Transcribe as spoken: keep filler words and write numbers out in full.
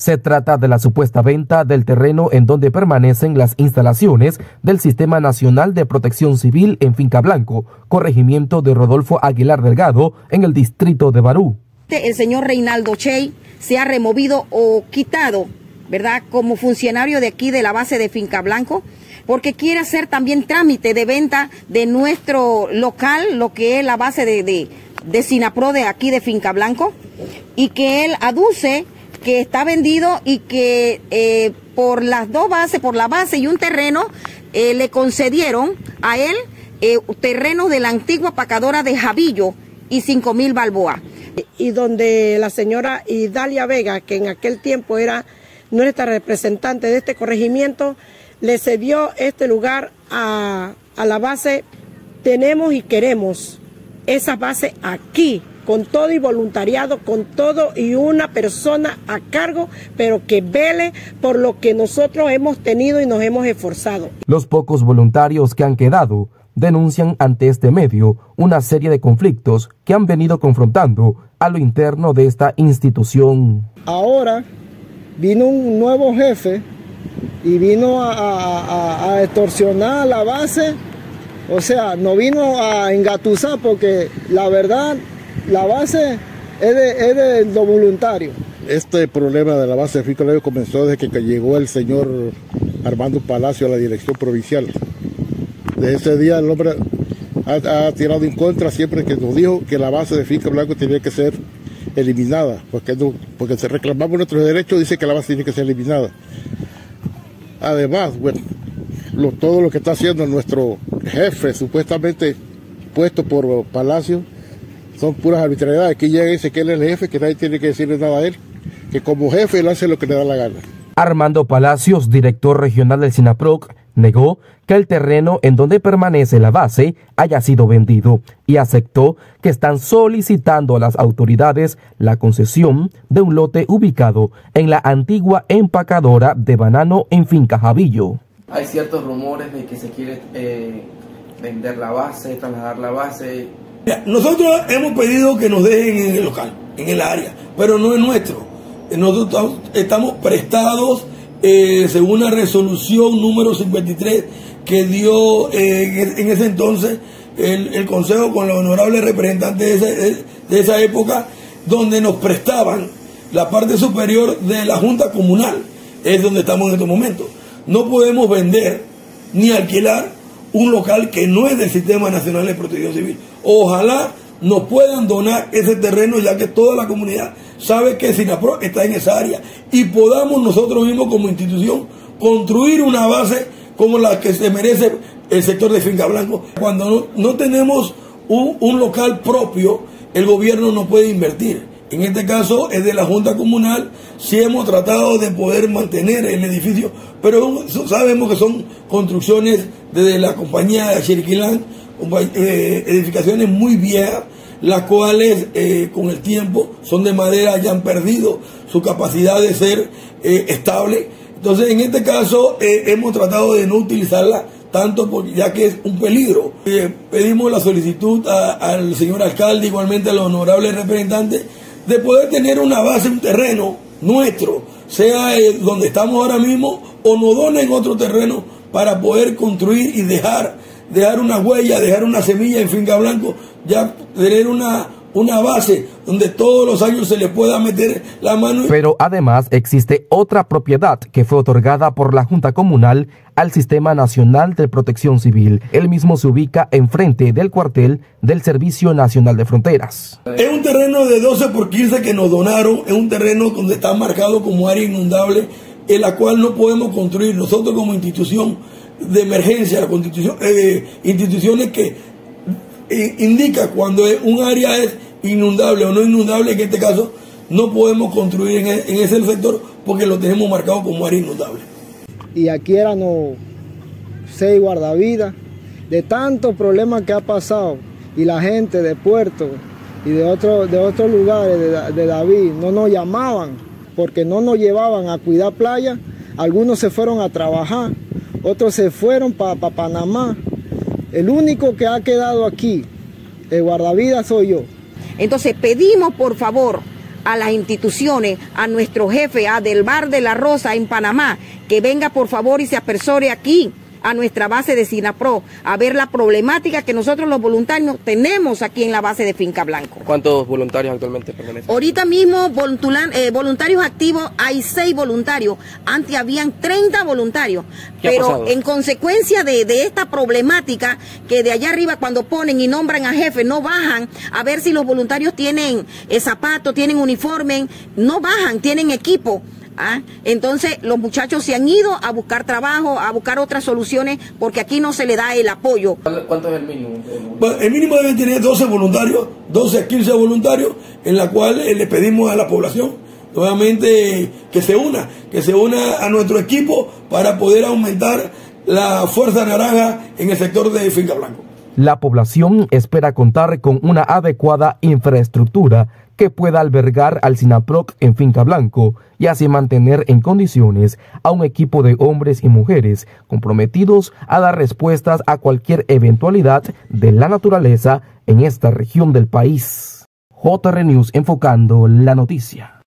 Se trata de la supuesta venta del terreno en donde permanecen las instalaciones del Sistema Nacional de Protección Civil en Finca Blanco, corregimiento de Rodolfo Aguilar Delgado, en el distrito de Barú. El señor Reinaldo Chey se ha removido o quitado, ¿verdad?, como funcionario de aquí de la base de Finca Blanco, porque quiere hacer también trámite de venta de nuestro local, lo que es la base de, de, de Sinapro de aquí de Finca Blanco, y que él aduce que está vendido y que eh, por las dos bases, por la base y un terreno, eh, le concedieron a él eh, terrenos de la antigua pacadora de Javillo y cinco mil balboas. Y donde la señora Idalia Vega, que en aquel tiempo era nuestra representante de este corregimiento, le cedió este lugar a, a la base. Tenemos y queremos esa base aquí, con todo y voluntariado, con todo y una persona a cargo, pero que vele por lo que nosotros hemos tenido y nos hemos esforzado. Los pocos voluntarios que han quedado denuncian ante este medio una serie de conflictos que han venido confrontando a lo interno de esta institución. Ahora vino un nuevo jefe y vino a, a, a extorsionar la base, o sea, no vino a engatusar, porque la verdad la base es de, es de lo voluntario. Este problema de la base de Finca Blanco comenzó desde que llegó el señor Armando Palacio a la dirección provincial. Desde ese día el hombre ha, ha tirado en contra siempre que nos dijo que la base de Finca Blanco tenía que ser eliminada, porque, no, porque se reclamamos nuestros derechos, dice que la base tiene que ser eliminada. Además, bueno, lo, todo lo que está haciendo nuestro jefe, supuestamente puesto por Palacio, son puras arbitrariedades. Aquí llega y dice que él es el jefe, que nadie tiene que decirle nada a él, que como jefe él hace lo que le da la gana. Armando Palacios, director regional del SINAPROC, negó que el terreno en donde permanece la base haya sido vendido y aceptó que están solicitando a las autoridades la concesión de un lote ubicado en la antigua empacadora de banano en Finca Javillo. Hay ciertos rumores de que se quiere eh, vender la base, trasladar la base. Nosotros hemos pedido que nos dejen en el local, en el área, pero no es nuestro. Nosotros estamos prestados eh, según la resolución número cincuenta y tres que dio eh, en ese entonces el, el Consejo con los honorables representantes de esa, de esa época, donde nos prestaban la parte superior de la Junta Comunal. Es donde estamos en estos momentos. No podemos vender ni alquilar un local que no es del Sistema Nacional de Protección Civil. Ojalá nos puedan donar ese terreno, ya que toda la comunidad sabe que SINAPRO está en esa área, y podamos nosotros mismos como institución construir una base como la que se merece el sector de Finca Blanco. Cuando no, no tenemos un, un local propio, el gobierno no puede invertir. En este caso es de la Junta Comunal. Sí hemos tratado de poder mantener el edificio, pero sabemos que son construcciones desde la compañía de Chiriquilán, eh, edificaciones muy viejas, las cuales eh, con el tiempo son de madera, ya han perdido su capacidad de ser eh, estable. Entonces, en este caso eh, hemos tratado de no utilizarla tanto, porque, ya que es un peligro. Eh, pedimos la solicitud a, al señor alcalde, igualmente a los honorables representantes, de poder tener una base, un terreno nuestro, sea eh, donde estamos ahora mismo, o nos donen otro terreno para poder construir y dejar, dejar una huella, dejar una semilla en Finca Blanco, ya tener una, una base donde todos los años se le pueda meter la mano. Pero además existe otra propiedad que fue otorgada por la Junta Comunal al Sistema Nacional de Protección Civil. El mismo se ubica enfrente del cuartel del Servicio Nacional de Fronteras. Es un terreno de doce por quince que nos donaron, es un terreno donde está marcado como área inundable, en la cual no podemos construir. Nosotros como institución de emergencia, la constitución, eh, instituciones que eh, indica cuando un área es inundable o no inundable, en este caso no podemos construir en, en ese sector porque lo tenemos marcado como área inundable. Y aquí eran seis guardavidas, de tantos problemas que ha pasado, y la gente de Puerto y de, otro, de otros lugares de, de David no nos llamaban porque no nos llevaban a cuidar playa. Algunos se fueron a trabajar, otros se fueron para pa Panamá. El único que ha quedado aquí, el guardavidas, soy yo. Entonces pedimos por favor a las instituciones, a nuestro jefe, a Del Bar de la Rosa en Panamá, que venga por favor y se apersore aquí a nuestra base de SINAPROC, a ver la problemática que nosotros los voluntarios tenemos aquí en la base de Finca Blanco. ¿Cuántos voluntarios actualmente permanecen? Ahorita mismo eh, voluntarios activos hay seis voluntarios, antes habían treinta voluntarios, pero en consecuencia de, de esta problemática que de allá arriba cuando ponen y nombran a jefe no bajan a ver si los voluntarios tienen eh, zapatos, tienen uniforme, no bajan, tienen equipo. ¿Ah? Entonces los muchachos se han ido a buscar trabajo, a buscar otras soluciones, porque aquí no se le da el apoyo. ¿Cuánto es el mínimo? Bueno, el mínimo debe tener doce voluntarios, doce a quince voluntarios, en la cual eh, le pedimos a la población nuevamente que se una, que se una a nuestro equipo para poder aumentar la fuerza naranja en el sector de Finca Blanco. La población espera contar con una adecuada infraestructura que pueda albergar al SINAPROC en Finca Blanco y así mantener en condiciones a un equipo de hombres y mujeres comprometidos a dar respuestas a cualquier eventualidad de la naturaleza en esta región del país. J R News enfocando la noticia.